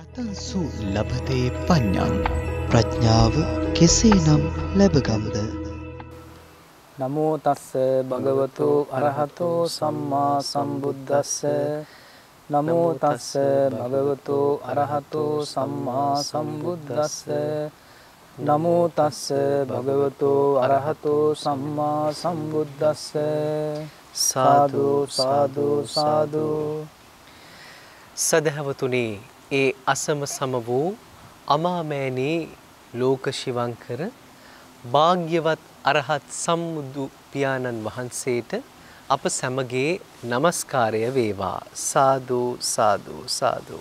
කතංසු ලබතේ පඤ්ඤං ප්‍රඥාව කෙසේනම් ලැබගම්ද? නමෝ තස්ස භගවතු අරහතෝ සම්මා සම්බුද්දස්ස නමෝ තස්ස භගවතු අරහතෝ සම්මා සම්බුද්දස්ස නමෝ තස්ස භගවතු අරහතෝ සම්මා සම්බුද්දස්ස සාදු සාදු සාදු. සදහවතුනි, ඒ අසම සම වූ අමාමෑණී ලෝක ශිවංකර භාග්‍යවත් අරහත් සම්බුදු පියාණන් වහන්සේට අප සැමගේ নমස්කාරය වේවා. සාදු සාදු සාදු.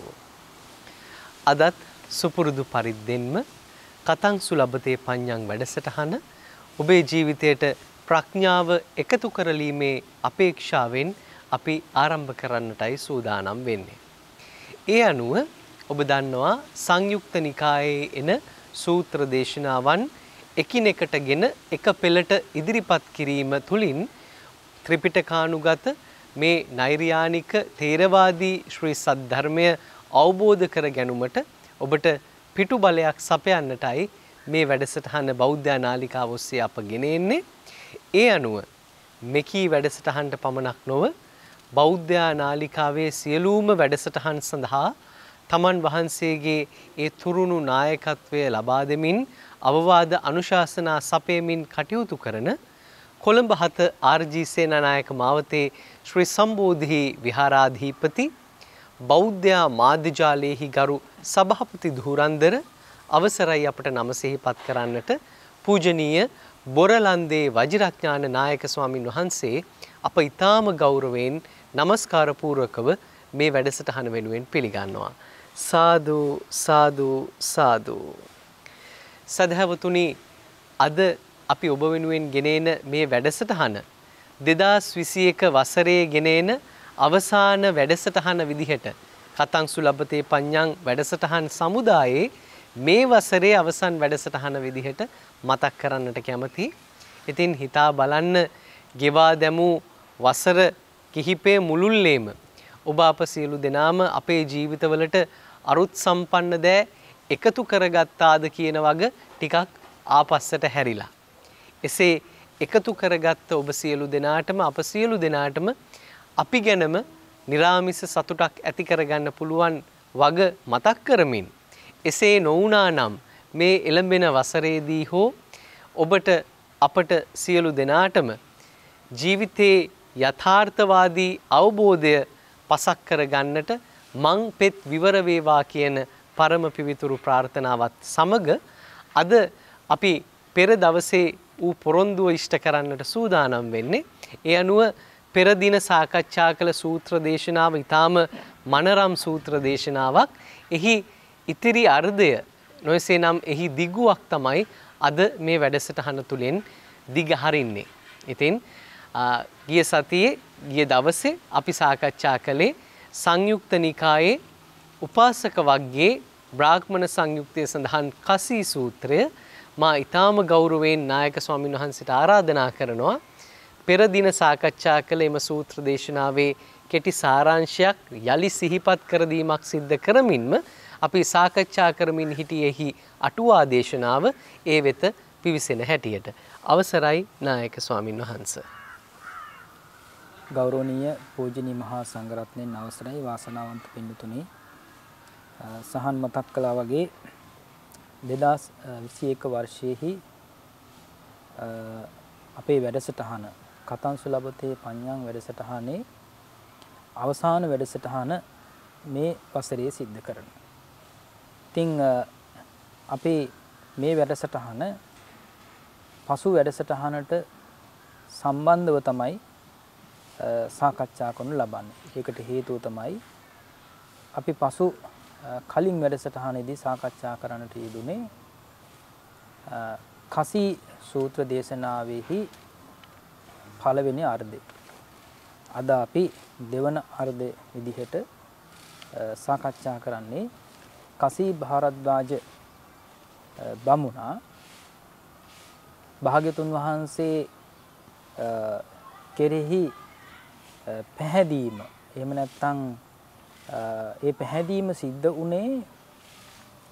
අදත් සුපුරුදු පරිද්දෙන්ම කතංසු ලබතේ පඤ්ඤං වැඩසටහන ඔබේ ජීවිතයට ප්‍රඥාව එකතු කරලීමේ අපේක්ෂාවෙන් අපි ආරම්භ කරන්නටයි සූදානම් වෙන්නේ. ඒ අනුව ඔබ දන්නවා සංයුක්ත නිකායේ එන සූත්‍ර දේශනාවන් එකිනෙකටගෙන එක පෙළට ඉදිරිපත් කිරීම තුළින් ත්‍රිපිටකානුගත මේ නෛර්යානික තේරවාදී ශ්‍රී සද්ධර්මය අවබෝධ කර ගැනීමට ඔබට පිටු බලයක් සපයන්නටයි මේ වැඩසටහන බෞද්ධ නාලිකාව ඔස්සේ අප ගෙන එන්නේ. ඒ අනුව මෙකී වැඩසටහනට පමණක් නොව බෞද්ධ නාලිකාවේ සියලුම වැඩසටහන් සඳහා තමන් වහන්සේගේ ඒ තුරුණු නායකත්වය ලබා දෙමින් අවවාද අනුශාසනා සපයමින් කටයුතු කරන කොළඹ 7 ආර්.ජී. සේනානායක මාවතේ ශ්‍රී සම්බෝධි විහාරාධිපති බෞද්ධ මාධ්‍යාලයේහි ගරු සභාපති ධුරන්දර අවසරයි අපට නම සිහිපත් කරන්නට පූජනීය බොරලන්දේ වජිරඥාන නායක ස්වාමින් වහන්සේ අප ඊටාම ගෞරවයෙන් নমස්කාර පූර්වකව මේ වැඩසටහන වෙනුවෙන් පිළිගන්නවා. සාදු සාදු සාදු. සදහවතුනි, අද අපි ඔබ වෙනුවෙන් ගෙනෙන මේ වැඩසටහන 2021 වසරේ ගෙනෙන අවසාන වැඩසටහන විදිහට කතංසු ලබතේ පඤ්ඤං වැඩසටහන් සමුදායේ මේ වසරේ අවසන් වැඩසටහන විදිහට මතක් කරන්නට කැමතියි. ඉතින් හිතා බලන්න, ගෙවා දැමූ වසර කිහිපයේ මුළුල්ලේම ඔබ අප සියලු දෙනාම අපේ ජීවිතවලට අරුත් සම්පන්න දෑ එකතු කරගත්තාද කියන වග ටිකක් ආපස්සට හැරිලා. එසේ එකතු කරගත්ත ඔබ සියලු දෙනාටම අප සියලු දෙනාටම අපි ගැනම නිරාමිස සතුටක් ඇති කරගන්න පුළුවන් වග මතක් කරමින්, එසේ නොවුනා නම් මේ එළඹෙන වසරේදී හෝ ඔබට අපට සියලු දෙනාටම ජීවිතේ යථාර්ථවාදී අවබෝධය පසක් කරගන්නට මං පෙත් විවර වේවා කියන පරම පිවිතුරු ප්‍රාර්ථනාවත් සමග අද අපි පෙර දවසේ ඌ පොරොන්දුව ඉෂ්ට කරන්නට සූදානම් වෙන්නේ. ඒ අනුව පෙර දින සාකච්ඡා කළ සූත්‍ර දේශනාව ඊටාම මනරම් සූත්‍ර දේශනාවක්. එහි ඉතිරි අර්ධය නොයසේනම් එහි දිගුවක් තමයි අද මේ වැඩසටහන තුලින් දිගහරින්නේ. ඉතින් ගිය සතියේ ගිය දවසේ අපි සාකච්ඡා කළේ සංයුක්ත නිකායේ උපාසක වග්ගයේ බ්‍රාහ්මණ සංයුක්තයේ සඳහන් කසී සූත්‍රය. මා ඊටාම ගෞරවයෙන් නායක ස්වාමීන් වහන්සේට ආරාධනා කරනවා පෙර දින සාකච්ඡා කළ එම සූත්‍ර දේශනාවේ කෙටි සාරාංශයක් යලි සිහිපත් කර දීමක් සිද්ධ කරමින්ම අපි සාකච්ඡා කරමින් සිටියේහි අටුවා දේශනාව ඒ වෙත පිවිසෙන හැටියට අවසරයි නායක ස්වාමීන් වහන්සේ. ගෞරවනීය පූජනීය මහා සංඝරත්නයන් අවසරයි වාසනාවන්ත පින්තුනි, සහන් මතක් කළා වගේ 2021 වර්ෂයේහි අපේ වැඩසටහන කතංසු ලබතේ පඤ්ඤං වැඩසටහනේ අවසාන වැඩසටහන මේ වසරේ සිද්ධ කරනවා. ඉතින් අපේ මේ වැඩසටහන පසු වැඩසටහනට සම්බන්ධව තමයි සාකච්ඡා කරනු ලබන්නේ. ඒකට හේතුව තමයි අපි පසු කලින් වැඩසටහනේදී සාකච්ඡා කරන්නට යෙදුනේ කසී සූත්‍ර දේශනාවෙහි පළවෙනි අර්ධය. අද අපි දෙවන අර්ධය විදිහට සාකච්ඡා කරන්නේ කසී භාරද්වාජ බමුණා භාග්‍යතුන් වහන්සේ කෙරෙහි පැහැදීම, එහෙම නැත්නම් ඒ පැහැදීම සිද්ධ වුණේ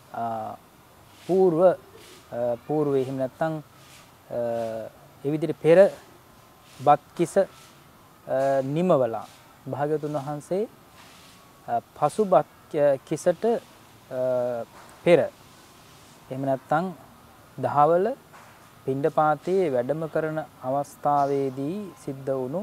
పూర్ව එහෙම නැත්නම් ඒ විදිහට පෙර බත් කිස නිමවලා භාග්‍යවතුන් වහන්සේ පසු බත් කිසට පෙර එහෙම නැත්නම් දහවල පිණ්ඩපාතයේ වැඩම කරන අවස්ථාවේදී සිද්ධ වුණු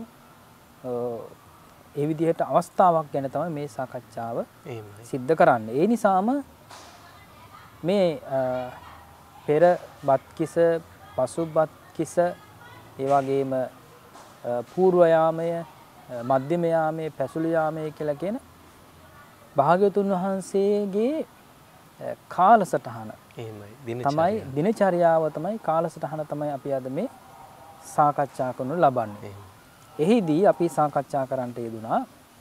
ඒ විදිහට අවස්ථාවක් ගැන තමයි මේ සාකච්ඡාව සිද්ධ කරන්නේ. ඒ නිසාම මේ පෙර බත් කිස පසු බත් කිස ඒ වගේම పూర్ව යාමය මධ්‍යම යාමය පැසුළු යාමය කියලා කියන භාග්‍යවතුන් වහන්සේගේ කාලසටහන තමයි දිනචර්යාව තමයි කාලසටහන තමයි අපි අද මේ සාකච්ඡා කරනු ලබන්නේ. එහිදී අපි සාකච්ඡා කරන්නට යෙදුනා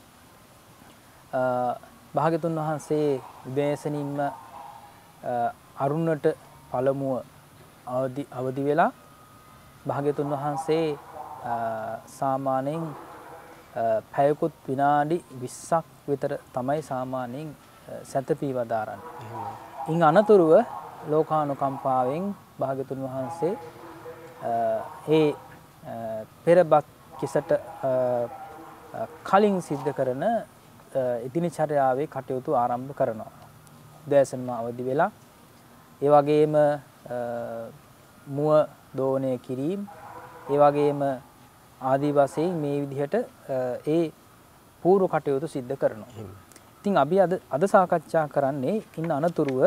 භාග්‍යවතුන් වහන්සේ උදෑසනින්ම අරුණට පළමුව අවදි වෙලා භාග්‍යවතුන් වහන්සේ සාමාන්‍යයෙන් පැයකුත් විනාඩි 20ක් විතර තමයි සාමාන්‍යයෙන් සැතපී වදාරන්නේ. ඉන් අනතුරුව ලෝකානුකම්පාවෙන් භාග්‍යවතුන් වහන්සේ ඒ පෙරබත් කිසට කලින් සිද්ධ කරන දිනචර්යාවේ කටයුතු ආරම්භ කරනවා. උදෑසනම අවදි වෙලා ඒ වගේම මුව දෝණය කිරීම ඒ වගේම ආදී වශයෙන් මේ විදිහට ඒ පූර්ව කටයුතු සිද්ධ කරනවා. ඉතින් අපි අද සාකච්ඡා කරන්නේ ඉන්න අනතුරුව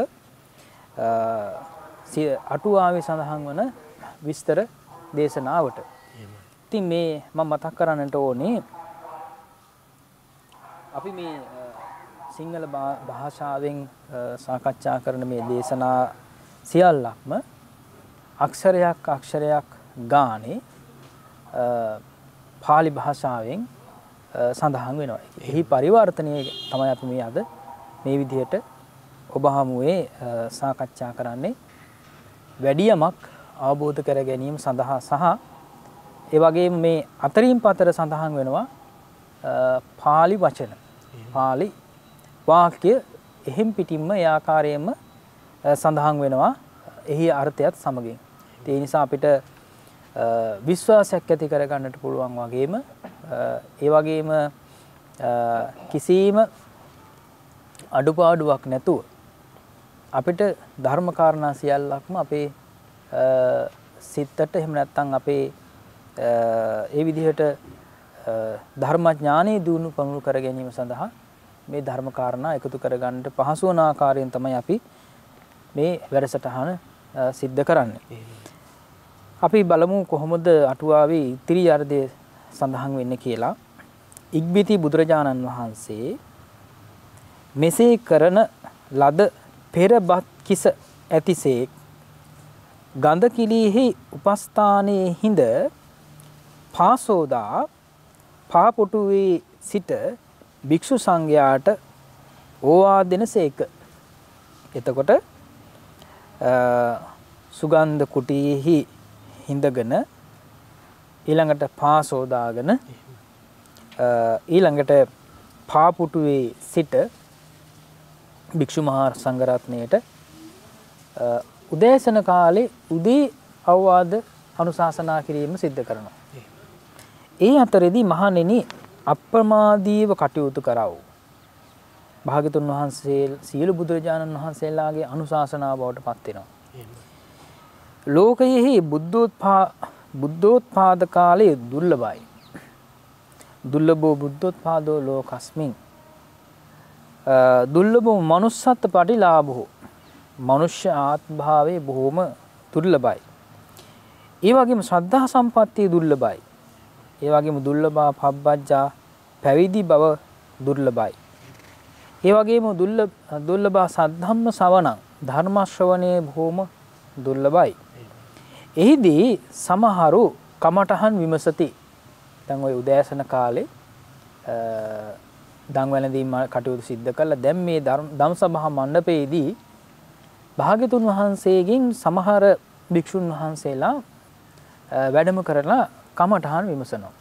අටුවාවේ සඳහන් වන විස්තර දේශනාවට. ඉතින් මේ මම මතක් කරන්නට ඕනේ අපි මේ සිංහල භාෂාවෙන් සාකච්ඡා කරන මේ දේශනා සියල්ලක්ම අක්ෂරයක් ගානේ පාලි භාෂාවෙන් සඳහන් වෙනවා. එහි පරිවර්තනය තමයි අපි මේ අද මේ විදිහට ඔබ හමුවේ සාකච්ඡා කරන්නේ. වැඩියමක් අවබෝධ කර ගැනීම සඳහා සහ ඒ වගේම මේ අතරින් පතර සඳහන් වෙනවා පාලි වචන. පාලි වාක්‍ය එහෙම් පිටින්ම ඒ ආකාරයෙන්ම සඳහන් වෙනවා. එහි අර්ථයත් සමගින්. ඒ නිසා අපිට විශ්වාසයක් ඇති කරගන්නට පුළුවන් වගේම ඒ වගේම කිසිම අඩුපාඩුවක් නැතුව අපිට ධර්ම කාරණා සියල්ලක්ම අපේ සිතට එහෙම නැත්නම් අපේ ඒ විදිහට ධර්මඥානෙ දිනු පමුණු කර ගැනීම සඳහා මේ ධර්ම කාරණා එකතු කරගන්නට පහසු වන ආකාරයෙන් තමයි අපි මේ වැඩසටහන සිද්ධ කරන්නේ. අපි බලමු කොහොමද අටුවාවේ ඉතිරි අර්ධය සඳහන් වෙන්නේ කියලා. ඉක්බිති බුදුරජාණන් වහන්සේ මෙසේ කරන ලද පෙරබත් කිස ඇතිසේක් ගන්ධ කිලිෙහි උපස්ථානයේ හිඳ පාසෝදා පාපොටුවේ සිට භික්ෂු සංඝයාට ඕවා දෙනසේක. එතකොට සුගන්ධ කුටියෙහි හිඳගෙන ඊළඟට පාසෝදාගෙන ඊළඟට පාපුටුවේ සිට භික්ෂු මහා සංඝරත්නයට උදෑසන කාලේ උදේ අවවාද අනුශාසනා කිරීම සිද්ධ කරනවා. ඒ අතරේදී මහණෙනි අප්‍රමාදීව කටයුතු කරව. භාග්‍යතුන් වහන්සේ සියලු බුදුරජාණන් වහන්සේලාගේ අනුශාසනාව බවට පත් වෙනවා. ලෝකයෙහි බුද්ධෝත්පාද කාලයේ දුර්ලභයි. දුර්ලභෝ බුද්ධෝත්පාදෝ ලෝකස්මින් දුර්ලභෝ manussත් පටිලාභෝ මනුෂ්‍ය ආත්භාවයේ බොහොම දුර්ලභයි. ඒ වගේම ශ්‍රද්ධා සම්පත්තිය දුර්ලභයි. ඒ වගේම දුර්ලභා පබ්බජ්ජා පැවිදි බව දුර්ලභයි. ඒ වගේම දුර්ලභා සද්ධම්ම ශ්‍රවණං ධර්ම ශ්‍රවණයේ බොහොම දුර්ලභයි. එහිදී සමහරු කමඨහන් විමසති. දැන් ওই උදෑසන කාලේ දන් වැළඳීම් කටයුතු සිද්ධ කළා. දැන් මේ ධම්සභා මණ්ඩපයේදී භාග්‍යතුන් වහන්සේගෙන් සමහර භික්ෂුන් වහන්සේලා වැඩම කරලා කමඨහන් විමසනවා.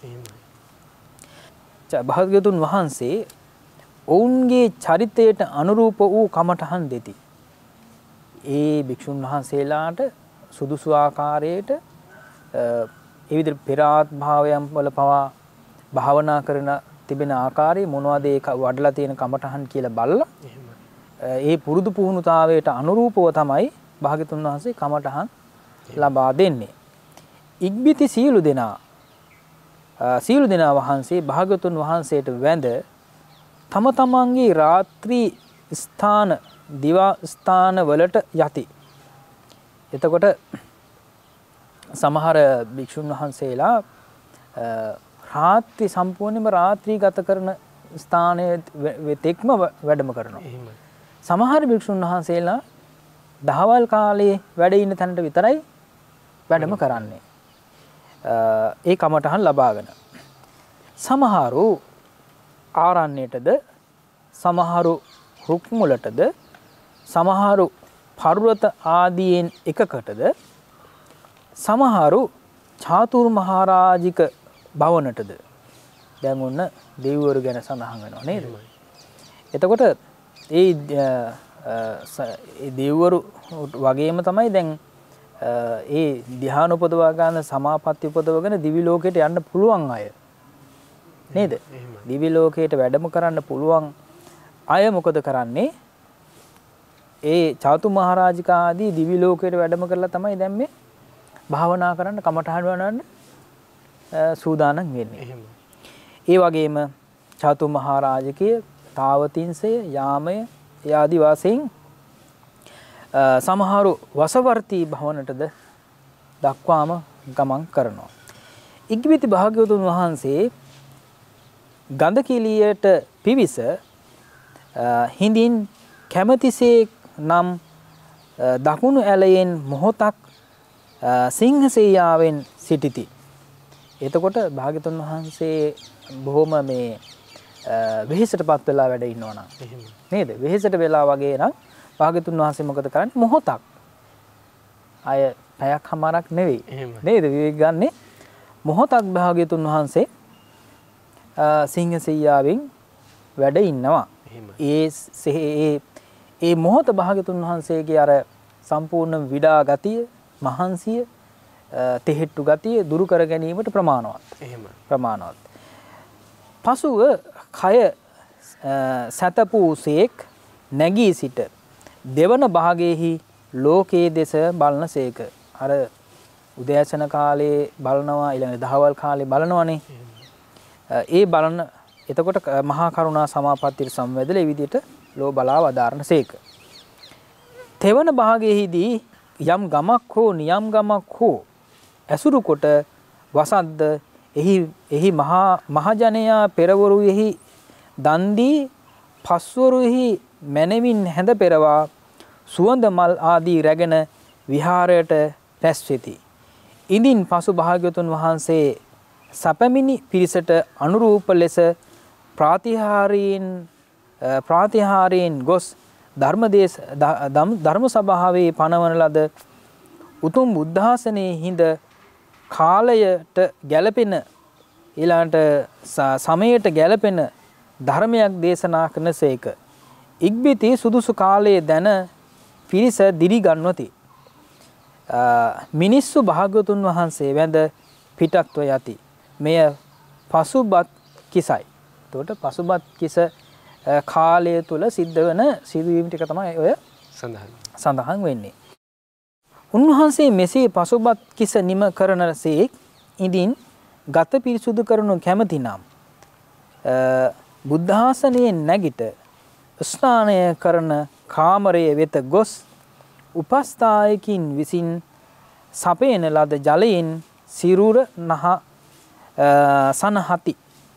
භාග්‍යතුන් වහන්සේ ඔවුන්ගේ චරිතයට අනුරූප වූ කමඨහන් දෙති. ඒ භික්ෂුන් වහන්සේලාට සුදුසු ආකාරයට ඒ විදිහට පෙරාත් භාවයන් වල පවා භාවනා කරන තිබෙන ආකාරය මොනවද ඒක වඩලා තියෙන කමඨහන් කියලා බලලා ඒ පුරුදු පුහුණුතාවයට අනුරූපව තමයි භාග්‍යතුන් වහන්සේ කමඨහන් ලබා දෙන්නේ. ඉක්බිති සීලු දෙනා වහන්සේ භාග්‍යතුන් වහන්සේට වැඳ තම තමන්ගේ රාත්‍රී ස්ථාන දිවා ස්ථාන වලට යති. එතකොට සමහර භික්ෂුන් වහන්සේලා රාත්‍රී සම්පූර්ණයෙන්ම රාත්‍රී ගත කරන ස්ථානයේ වෙතෙක්ම වැඩම කරනවා. සමහර භික්ෂුන් වහන්සේලා දහවල් කාලයේ වැඩ ඉන්න තැනට විතරයි වැඩම කරන්නේ. ඒ කමඨහන් ලබාගෙන. සමහරු ආරණ්‍යයටද සමහරු රුක් මුලටද සමහරු පර්වත ආදීන් එකකටද සමහරු චාතුරු මහරජික භවනටද දැන් ඔන්න දෙවිවරු ගැන සඳහන් වෙනවා නේද? එතකොට ඒ දෙවිවරු වගේම තමයි දැන් ඒ ධ්‍යාන උපදවා ගන්න සමාපatti උපදවගෙන දිවි ලෝකයට යන්න පුළුවන් අය නේද? දිවි ලෝකයට වැඩම කරන්න පුළුවන් අය මොකද කරන්නේ? ඒ චාතු මහරජික ආදී දිවි ලෝකයට වැඩම කරලා තමයි දැන් මේ භාවනා කරන්න කමඨහන් වඩන්න සූදානම් වෙන්නේ. ඒ වගේම චාතු මහරජකයේ තාවතින්සය යාමය ආදී වාසයෙන් සමහරු වසවර්ති භවනටද දක්වාම ගමන් කරනවා. ඉක්බිති භාග්‍යවතුන් වහන්සේ ගන්ධකිලියට පිවිස හිඳින් කැමැතිසේ නම් දකුණු ඇලයෙන් මොහොතක් සිංහසෙයියාවෙන් සිටිති. එතකොට භාග්‍යවතුන් වහන්සේ බොහොම මේ වෙහෙසටපත් වෙලා වැඩ ඉන්නවා නම් නේද? වෙහෙසට වෙලා වගේ නම් භාග්‍යවතුන් වහන්සේ මොකද කරන්නේ? මොහොතක්. අය පැයක් හමාරක් නෙවෙයි. නේද? විවේක ගන්නේ මොහොතක් භාග්‍යවතුන් වහන්සේ සිංහසෙයියාවෙන් වැඩ ඉන්නවා. ඒ මොහොත භාග්‍යවතුන් වහන්සේගේ අර සම්පූර්ණ විඩා ගතිය, මහන්සිය, තෙහෙට්ටු ගතිය දුරු කර ගැනීමට ප්‍රමාණවත්. ප්‍රමාණවත්. පසුව කය සතපූසේක් නැගී සිට දෙවන භාගයේහි ලෝකයේ දෙස බලනසේක. අර උදෑසන කාලේ බලනවා, ඊළඟ දහවල් කාලේ බලනවනේ. ඒ බලන එතකොට මහා කරුණා සමාපත්තියට සම්වැදලා ඒ විදිහට ලෝ බලා වදාරනසේක. තෙවන භාගයේදී යම් ගමක් හෝ නියම් ගමක් හෝ ඇසුරු කොට වසද්ද එහි මහජනයා පෙරවරුෙහි දන් දී පස්වරුෙහි මැනවින් හැඳ පෙරවා සුවඳ මල් ආදී රැගෙන විහාරයට රැස් වෙති. ඉදින් පසු භාග්‍යවතුන් වහන්සේ සපමිනි පිරිසට අනුරූප ලෙස ප්‍රාතිහාරයෙන් ගොස් ධර්ම සභාවේ පනවන ලද උතුම් බුද්ධාසනයේ හිඳ කාලයට ගැලපෙන ඊළාට සමයට ගැලපෙන ධර්මයක් දේශනා කරනසේක. ඉක්බිති සුදුසු කාලයේ දැන පිරිස දිරි ගන්වති. මිනිස්සු භාග්‍යවතුන් වහන්සේ වැඳ පිටත්ව යති. මෙය පසුබත් කිසයි. එතකොට පසුබත් කිස කාලය තුල සිද්ධ වෙන සිදුවීම් ටික තමයි ඔය සඳහන් වෙන්නේ. උන්වහන්සේ මෙසේ පසුබත් කිස නිම කරනසේක් ඉදින් ගත පිරිසුදු කරනු කැමති නම් බුද්ධාසනයේ නැගිට ස්නානය කරන කාමරයේ වෙත ගොස් උපස්ථායකින් විසින් සපයන ලද ජලයෙන් සිරුර සනහති.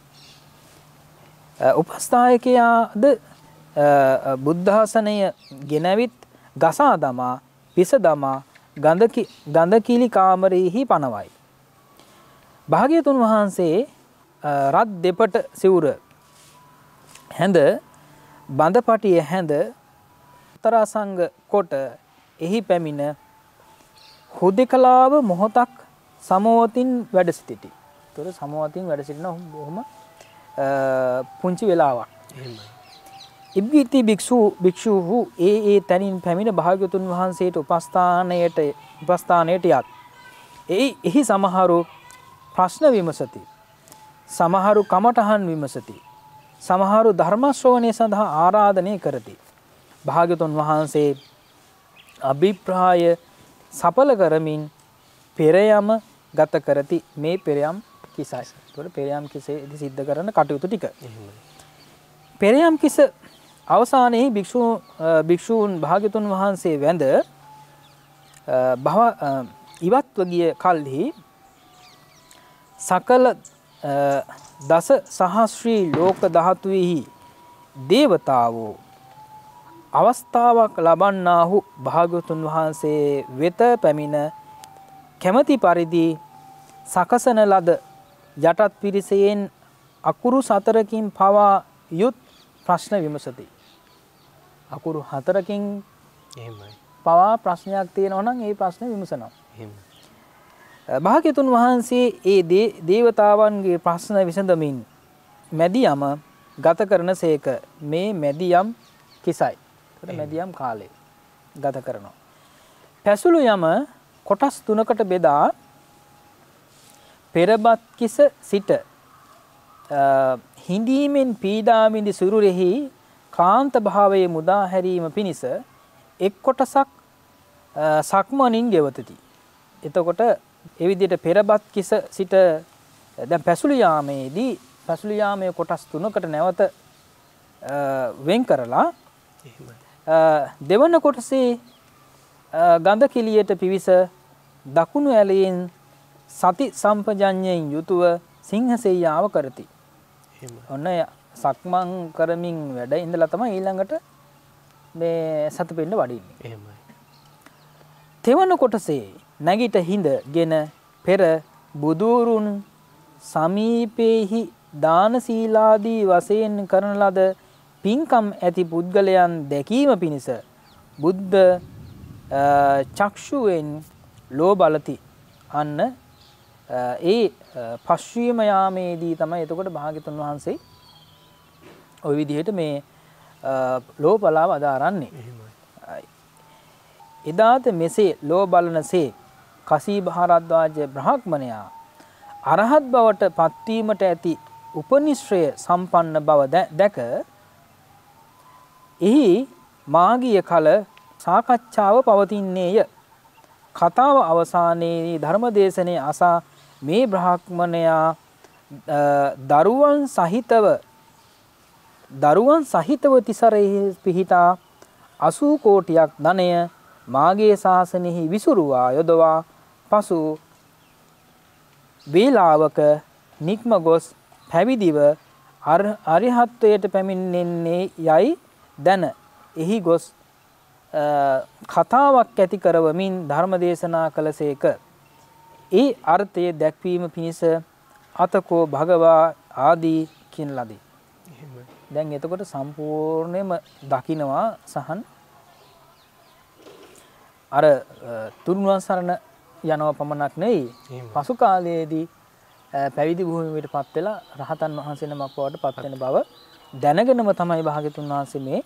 උපස්ථායකයාද බුද්ධාසනය ගෙනවිත් ගසා දමා පිස දමා ගඳකිලි කාමරයෙහි පනවයි. භාග්‍යවතුන් වහන්සේ රත් දෙපට සිවුර හැඳ බඳපටිය හැඳ තරසංග කොට එහි පැමිණ හුදෙකලාව මොහොතක් සමවතින් වැඩ සිටිති. ඒතර සමවතින් වැඩ සිටින බොහොම පුංචි වෙලාවක්. ඉබ්බීති භික්ෂූහු ඒ තැනින් පැමිණ භාග්‍යවතුන් වහන්සේට උපස්ථානයට යත්. එහි සමහරු ප්‍රශ්න විමසති. සමහරු කමඨහන් විමසති. සමහරු ධර්ම ශ්‍රවණය සඳහා ආරාධනය කරති. භාග්‍යවතුන් වහන්සේ අභිප්‍රාය සඵල කරමින් පෙරයම ගත කරති. මේ පෙරයම් කිසයි. ඒතකොට පෙරයම් කිසේදී සිද්ධ කරන කටයුතු ටික. පෙරයම් කිස අවසානයේ භික්ෂූන් භාග්‍යවතුන් වහන්සේ වැඳ ඉවත්ව ගිය කල්හි සකල දස සහස්‍රී ලෝක ධාතුෙහි දේවතාවෝ අවස්ථාවක් ලබන්නාහු භාග්‍යවතුන් වහන්සේ වෙත පැමිණ කැමැති පරිදි සකසන ලද යටත් පිරිසෙන් අකුරු 4කින් පවා යුත් ප්‍රශ්න විමසති. අකුරු 4කින් එහෙමයි. පවා ප්‍රශ්නයක් තියෙනවා නම් ඒ ප්‍රශ්න විමසනවා. භාග්‍යවතුන් වහන්සේ ඒ දේවතාවන්ගේ ප්‍රශ්න විසඳමින් මැදියම ගත කරනසේක. මේ මැදියම් කිසයි. ඒකට මැදියම් කාලය ගත කරනවා. පැසුළු යම කොටස් 3කට බෙදා පෙරබත් කිස සිට හිඳීමෙන් පීඩා විඳි සිරුරෙහි කාන්ත භාවයේ මුදා හැරීම පිණිස එක් කොටසක් සක්මනින් ගෙවතති. එතකොට ඒ විදිහට පෙරබත් කිස සිට දැන් පැසුළු යාමේදී පැසුළු යාමයේ කොටස් 3කට නැවත වෙන් කරලා දෙවන කොටසේ ගඳ කිලියට පිවිස දකුණු ඇලයෙන් සති සම්පජඤ්ඤයෙන් යුතුව සිංහසෙයියාව කරති. ඔන්න සක්මන් කරමින් වැඩ ඉඳලා තමයි ඊළඟට මේ සතපෙන්න වඩින්නේ. එහෙමයි. තෙවන කොටසේ නැගිට හිඳගෙන පෙර බුදුරුන් සමීපේහි දාන සීලාදී වශයෙන් කරන ලද පින්කම් ඇති පුද්ගලයන් දැකීම පිණිස බුද්ධ චක්ෂුවෙන් ලෝ බලති. අන්න ඒ පස්වීම යාමේදී තමයි එතකොට භාග්‍යවතුන් වහන්සේ ওই විදිහට මේ ලෝ බලා වදාරන්නේ. එදාත මෙසේ ලෝ බලනසේ කසී භාරද්වාජ බ්‍රහ්මණයා අරහත් බවට පත්වීමට ඇති උපනිශ්‍රය සම්පන්න බව දැක එහි මාගිය කල සාකච්ඡාව පවතින්නේය. කතාව අවසානයේ ධර්මදේශනයේ අසා මේ බ්‍රහ්මණයා දරුවන් සහිතව තිසරෙහි පිහිටා 80 කෝටියක් ධනය මාගේ ශාසනයෙහි විසුරුවා යොදවා පසු වේලාවක නික්ම ගොස් පැවිදිව අරිහත්වයට පැමිණෙන්නේ යයි දැන එහි ගොස් කතාවක් ඇති කරවමින් ධර්ම දේශනා කළසේක. ඒ අර්ථය දැක්වීම පිණිස අතකෝ භගවා ආදී කියන ලදී. දැන් එතකොට සම්පූර්ණයෙන්ම දකින්නවා සහන් අර තුන්වන් සරණ යනවා පමණක් නෙවෙයි පසු කාලයේදී පැවිදි භූමියටපත් වෙලා රහතන් වහන්සේ නමක් බවට පත් වෙන බව දැනගෙනම තමයි භාග්‍යතුන් වහන්සේ මේ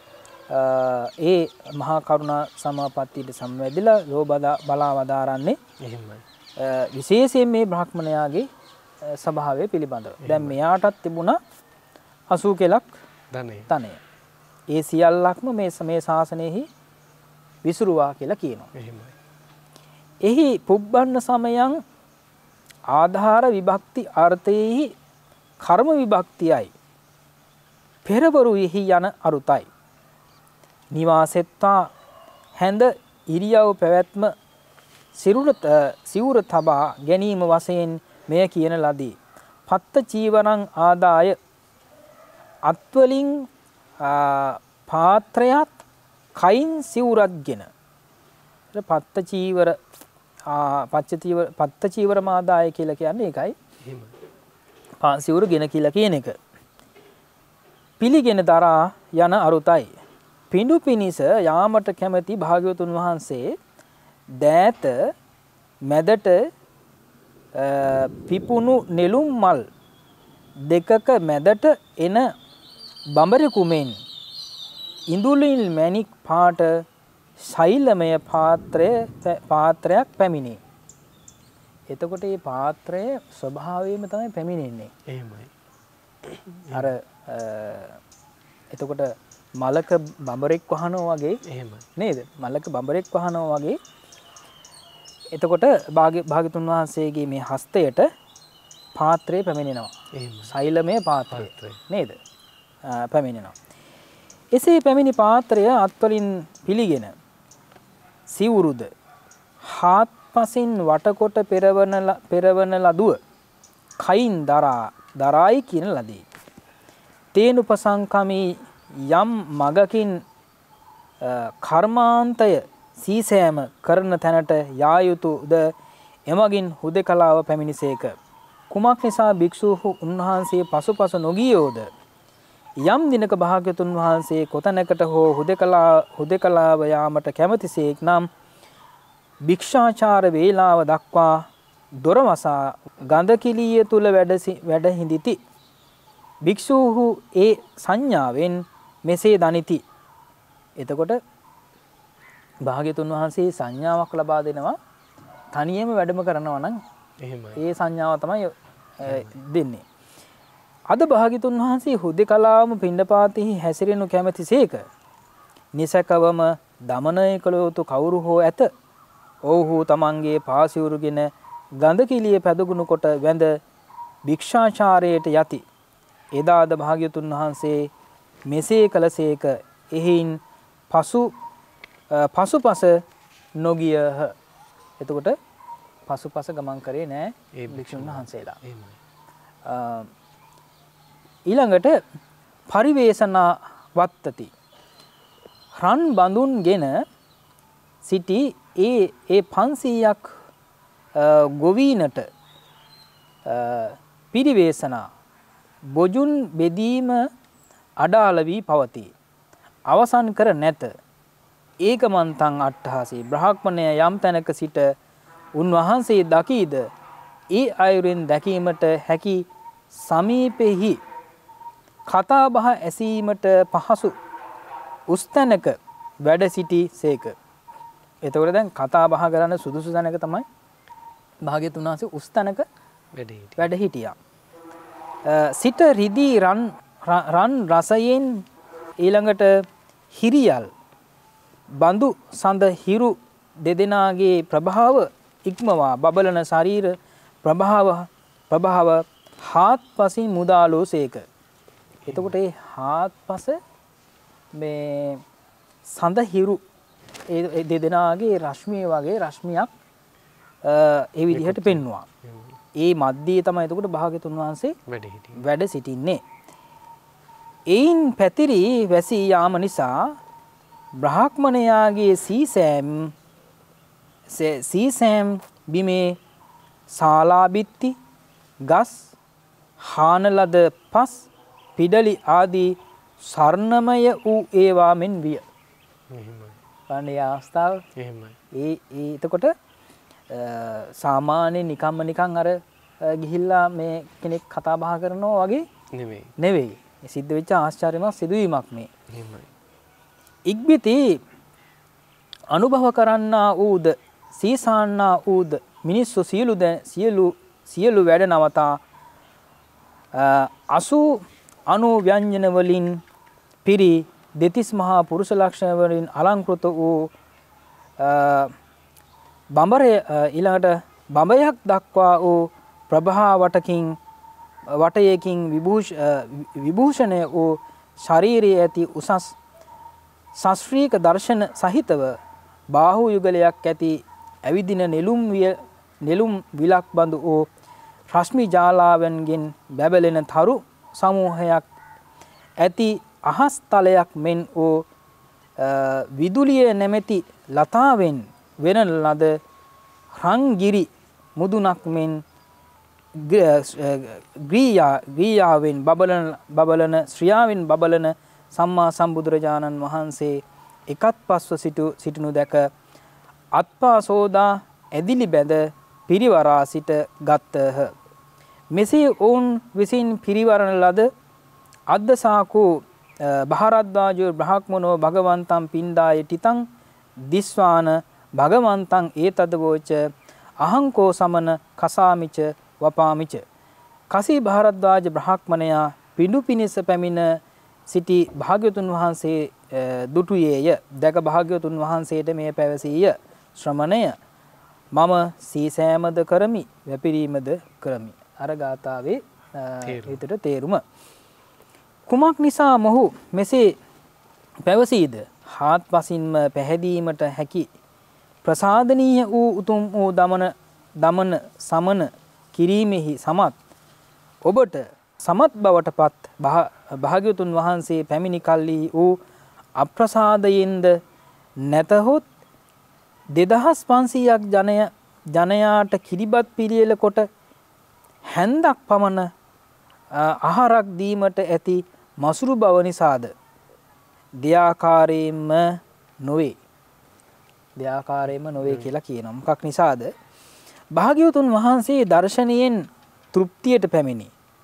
ඒ මහා කරුණා සමාපත්තියට සම්වැදිලා ලෝ බලා වදාරන්නේ. එහෙමයි. විශේෂයෙන් මේ බ්‍රහ්මණයාගේ ස්වභාවය පිළිබඳව. දැන් මෙයාටත් තිබුණා 80 කෙලක් ධනය. ඒ සියල්ලක්ම මේ ශාසනයෙහි විසුරුවා කියලා කියනවා. එහෙමයි. එහි පුබ්බන්න සමයන් ආධාර විභක්ති අර්ථයෙහි කර්ම විභක්තියයි. පෙරවරුෙහි යන අරුතයි. නිවාසෙත්වා හැඳ ඉරියව් පැවැත්ම සිවුර තබා ගැනීම වශයෙන් මෙය කියන ලදී. පත්ත චීවරං ආදාය අත්වලින් පාත්‍රයත් කයින් සිවුරත්ගෙන පත්ත චීවර මාදාය කියලා කියන්නේ ඒකයි. සිවුරු ගෙන කියලා කියන එක. පිළිගෙන දරා යන අරුතයි. පිඬු පිනිස යාමට කැමැති භාග්‍යවතුන් වහන්සේ දෑත මැදට පිපුණු නෙළුම් මල් දෙකක මැදට එන බඹරෙකුමෙන් ඉඳුලින් මැණික් පාට ශෛලමය පාත්‍රයක් පැමිණේ. එතකොට මේ පාත්‍රය ස්වභාවයෙන්ම තමයි පැමිණෙන්නේ. එහෙමයි. අර එතකොට මලක බඹරෙක් වහනවා වගේ එහෙමයි. නේද? මලක බඹරෙක් වහනවා වගේ. එතකොට භාග්‍යතුන් වහන්සේගේ මේ හස්තයට පාත්‍රය පැමිණෙනවා. එහෙමයි. ශෛලමය පාත්‍රය නේද? පැමිණෙනවා. එසේ පැමිණි පාත්‍රය අත්වලින් පිළිගෙන සිවුරුද හාත්පසින් වටකොට පෙරවන ලදුව කයින් දරායි කියන ලදී. තේනුපසංකමී යම් මගකින් කර්මාන්තය සීසෑම කරන තැනට යා යුතුද එමගින් හුදෙකලාව පැමිණිසේක. කුමක් නිසා භික්ෂූහු උන්වහන්සේ පසුපස නොගියෝද? යම් දිනක භාග්‍යතුන් වහන්සේ කොතැනකට හෝ හුදෙකලාව යාමට කැමතිසේක් නම් භික්ෂාචාර වේලාව දක්වා දොරවසා ගඳකිලිය තුල වැඩ හිඳිති. භික්ෂූහු ඒ සංඥාවෙන් මෙසේ දනිති. එතකොට භාග්‍යතුන් වහන්සේ සංඥාවක් ලබා දෙනවා තනියම වැඩම කරනවා නම් එහෙමයි. ඒ සංඥාව තමයි දෙන්නේ. අද භාග්‍යතුන් වහන්සේ හුදෙකලාවම පිණ්ඩපාතෙහි හැසිරෙනු කැමැතිසේක. නිසකවම දමනය කළ යුතු කවුරු හෝ ඇත. ඔව්හු තමන්ගේ පාසිවුරුගෙන ගඳකිලිය පැදගුණු කොට වැඳ භික්ෂාචාරයට යති. එදාද භාග්‍යතුන් වහන්සේ මෙසේ කළසේක. එහින් පසුපස නොගියහ. එතකොට පසුපස ගමන් කරේ නෑ ඒ භික්ෂුන් වහන්සේලා. ඊළඟට පරිවේසනා වත්තති. රන් බඳුන්ගෙන සිටි ඒ 500ක් ගොවීනට පිරිවේසනා බොජුන් බෙදීම අඩාල වී පවතී. අවසන් කර නැත. ඒකමන්තං අට්ඨහසේ බ්‍රහ්මණය යම් තැනක සිට උන්වහන්සේ දකීද ඒ අයුරින් දැකීමට හැකි සමීපෙහි කතා බහ ඇසීමට පහසු උස්තැනක වැඩ සිටි සේක. එතකොට දැන් කතා බහ කරන්න සුදුසු තැනක තමයි භාග්‍යතුන් වහන්සේ උස්තැනක වැඩ හිටියා. සිට රිදී රන් රසයෙන් ඊළඟට හිරියල් බඳු සඳ හිරු දෙදෙනාගේ ප්‍රභාව ඉක්මවා බබලන ශරීර ප්‍රභාව හාත්පසින් මුදාලෝ සේක. එතකොට ඒ හාත්පස මේ සඳ හිරු ඒ දෙදෙනාගේ රශ්මිය වගේ රශ්මියක් ඒ විදිහට පෙන්වුවා. ඒ මැද්දේ තමයි එතකොට භාග්‍යතුන් වහන්සේ වැඩ සිටින්නේ. එයින් පැතිරි වැසී යාම නිසා බ්‍රාහ්මණයාගේ සීසෑම් බිමේ ශාලාබිත්ති ගස් හානලද පස් පිඩලි ආදී ස්වර්ණමය වූ ඒවා මෙන් විය. ඒ අවස්ථාව එතකොට සාමාන්‍ය නිකන් අර ගිහිල්ලා මේ කෙනෙක් කතා බහ කරනවා වගේ නෙවෙයි. සිද්ධ වෙච්ච ආශ්චර්යමත් සිදුවීමක් මේ. ඉක්බිති අනුභව කරන්නා වූද සීසාන්නා වූද මිනිස්සු සියලු වැඩ නවතා 80 ව්‍යංජන වලින් පිරි දෙතිස් මහා පුරුෂ ලක්ෂණ වලින් අලංකృత වූ බඹරය ඊළඟට බඹයක් දක්වා වූ ප්‍රභා වටයකින් විභූෂණය වූ ශාරීරිය ඇති උසස් ශාස්ත්‍රීය දර්ශන සහිතව බාහු යුගලයක් ඇති ඇවිදින නෙළුම් විලක් බඳු වූ රශ්මි ජාලාවන්ගෙන් බැබලෙන තරු සමූහයක් ඇති අහස් තලයක් මෙන් වූ විදුලිය නැමැති ලතාවෙන් වෙන ලද රංගිරි මුදුනක් මෙන් ග්‍රියාවෙන් බබලන ශ්‍රියාවෙන් බබලන සම්මා සම්බුදුරජාණන් වහන්සේ එකත් පස්ව සිටිනු දැක අත්පා සෝදා ඇදිලි බැඳ පිරිවරා සිට ගත්තහ. මෙසේ ඔවුන් විසින් පිරිවරන ලද අද්දසාකු භාරද්වාජෝ බ්‍රහ්මනෝ භගවන්තං පින්ඩාය තිතං දිස්වාන භගවන්තං ඒතදවෝච අහංකෝ සමන කසාමිච වපාමිච. කසී භාරද්වාජ බ්‍රහ්මණයා පිඬු පිනිස පැමිණ සිටි භාග්‍යවතුන් වහන්සේ දුටුයේය. දැක භාග්‍යවතුන් වහන්සේට මේ පැවසීය, ශ්‍රමණය මම සීසෑමද කරමි වැපිරීමද කරමි. අර ගාථාවේ විතර තේරුම. කුමක් නිසා මොහු මෙසේ පැවසීද? හාත්පසින්ම පැහැදීමට හැකි ප්‍රසාදනීය වූ උතුම් වූ දමන සමන කිරීමෙහි සමත් ඔබට සමත් බවට පත් භාග්‍යවතුන් වහන්සේ පැමිණි කල්හි වූ අප්‍රසාදයෙන්ද නැතහොත් 2500ක් ජනයාට කිරිබත් පිළියෙල කොට හැන්දක් පමණ ආහාරක් දීමට ඇති මසුරු බව නිසාද? දෙආකාරයෙන්ම නොවේ. දෙආකාරයෙන්ම නොවේ කියලා කියනවා. මොකක් නිසාද? භාග්‍යවතුන් වහන්සේ දර්ශනයෙන් තෘප්තියට පැමිණි.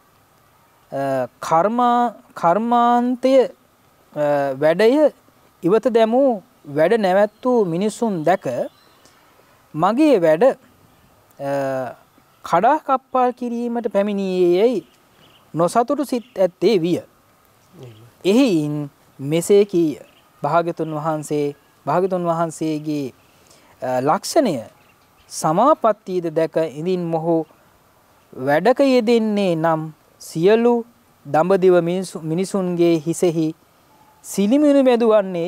කර්මාන්තය වැඩය ඉවත දැමූ වැඩ නැවැත්වූ මිනිසුන් දැක මගේ වැඩ කඩා කප්පල් කිරීමට පැමිණියේයි නොසතුටු සිත් ඇත්තේ විය. එහින් මෙසේ කීය. භාග්‍යවතුන් වහන්සේගේ ලක්ෂණය සමාපත්තියද දැක ඉදින් මොහු වැඩක යෙදෙන්නේ නම් සියලු දඹදිව මිනිසුන්ගේ හිසෙහි සිලිමිනු මැදුවන්නේය.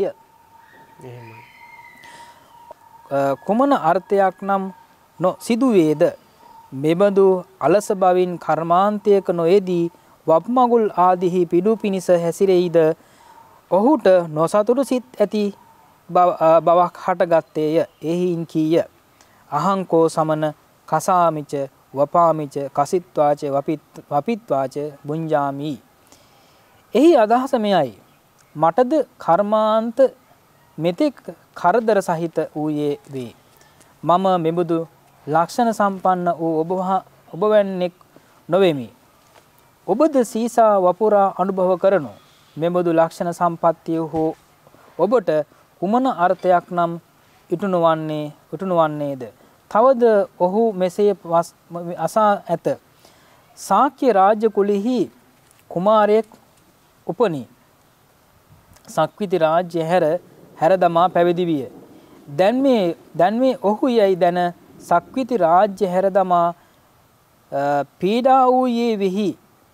කුමන අර්ථයක් නම් සිදුවේද? මෙබඳු අලස බවින් කර්මාන්තයක නොයේදී වප්මගුල් ආදිහි පිඩු පිනිස හැසිරෙයිද ඔහුට නොසතුටු සිත් ඇති බවක් හටගත්තේය. එහින් කීය අහංකෝ සමන කසාමිච වපාමිච කසිත්වාච වපිත්වාච බුඤ්ජාමි. එහි අදහස මෙයයි. මටද කර්මාන්ත මෙතෙක් කරදර සහිත වූයේ වේ. මම මෙබඳු ලක්ෂණ සම්පන්න වූ ඔබ වැන්නෙක් නොවෙමි. ඔබද සීසා වපුරා අනුභව කරනු. මෙබඳු ලක්ෂණ සම්පත්තිය හෝ ඔබට කුමන අර්ථයක් නම් ඉටුණුවන්නේද? තවද ඔහු මෙසේ අසා ඇත. ශාක්‍ය රාජ්‍ය කුලෙහි කුමාරයෙක් උපනි. සක්විති රාජ්‍ය හැර දමා පැවිදි විය. දැන් මේ ඔහු යයි දැන සක්විති රාජ්‍ය හැර දමා පීඩා වූයේ වෙහි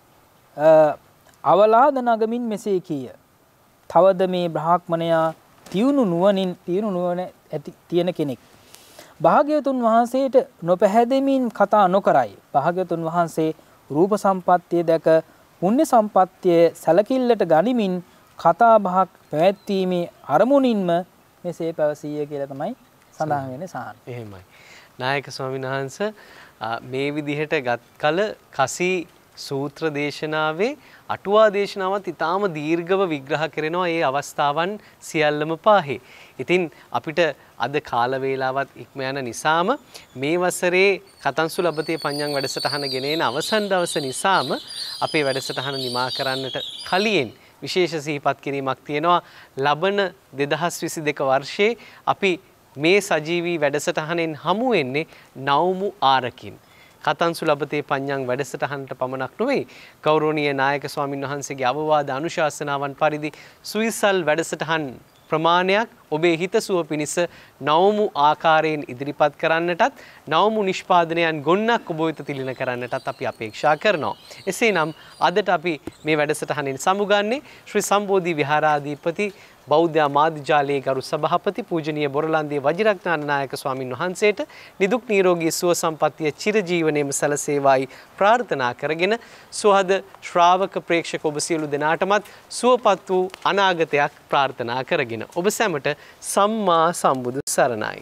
අවලාද නගමින් මෙසේ කීය. තවද මේ බ්‍රාහ්මණයා තියුණු නුවණ තියෙන කෙනෙක්. භාග්‍යවතුන් වහන්සේට නොපැහැදෙමින් කතා නොකරයි. භාග්‍යවතුන් වහන්සේ රූප සම්පත්තිය දැක පුණ්‍ය සම්පත්තිය සැලකිල්ලට ගනිමින් කතා බහක් පැවැත්වීමේ අරමුණින්ම මෙසේ පැවසීය කියලා තමයි සඳහන් වෙන්නේ සාහන. එහෙමයි. නායක ස්වාමීන් වහන්සේ මේ විදිහට ගත් කල කසී සූත්‍ර දේශනාවේ අටුවා දේශනාවත් ඊටාම දීර්ඝව විග්‍රහ කරනවා මේ අවස්ථාවන් සියල්ලම පාහේ. ඉතින් අපිට අද කාල වේලාවත් ඉක්ම යන නිසාම මේ වසරේ කතන්සු ලබතේ පඤ්ඤං වැඩසටහන ගෙනෙන අවසන් දවස නිසාම අපේ වැඩසටහන නිමා කරන්නට කලින් විශේෂ සිහිපත් කිරීමක් තියෙනවා. ලබන 2022 වර්ෂයේ අපි මේ සජීවී වැඩසටහනෙන් හමු වෙන්නේ නවමු ආරකින්. කතන්සු ලබතේ පඤ්ඤං වැඩසටහනට පමණක් නොවේ, ගෞරවනීය නායක ස්වාමින් වහන්සේගේ අවවාද අනුශාසනාවන් පරිදි සුවිසල් වැඩසටහන් ප්‍රමාණයක් ඔබේ හිතසුව පිණිස නවමු ආකාරයෙන් ඉදිරිපත් කරන්නටත් නවමු නිෂ්පාදනයන් ගොන්නක් ඔබ වෙත තිලින කරන්නටත් අපි අපේක්ෂා කරනවා. එසේනම් අදට අපි මේ වැඩසටහනින් සමුගන්නේ ශ්‍රී සම්බෝධි විහාරාධිපති බෞද්ධ මාධ්‍යාලයේ ගරු සභාපති පූජනීය බොරලන්දිය වජිරඥාන නායක ස්වාමින් වහන්සේට නිදුක් නිරෝගී සුව සම්පන්නිය චිරජීවනයේම සැලසේවායි ප්‍රාර්ථනා කරගෙන සුහද ශ්‍රාවක ප්‍රේක්ෂක ඔබ සියලු දෙනාටමත් සුවපත් වූ අනාගතයක් ප්‍රාර්ථනා කරගෙන ඔබ සැමට සම්මා සම්බුදු සරණයි.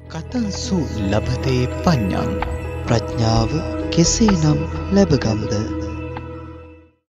කතන්සු ලබතේ පඤ්ඤං ප්‍රඥාව කෙසේනම් ලැබගම්ද?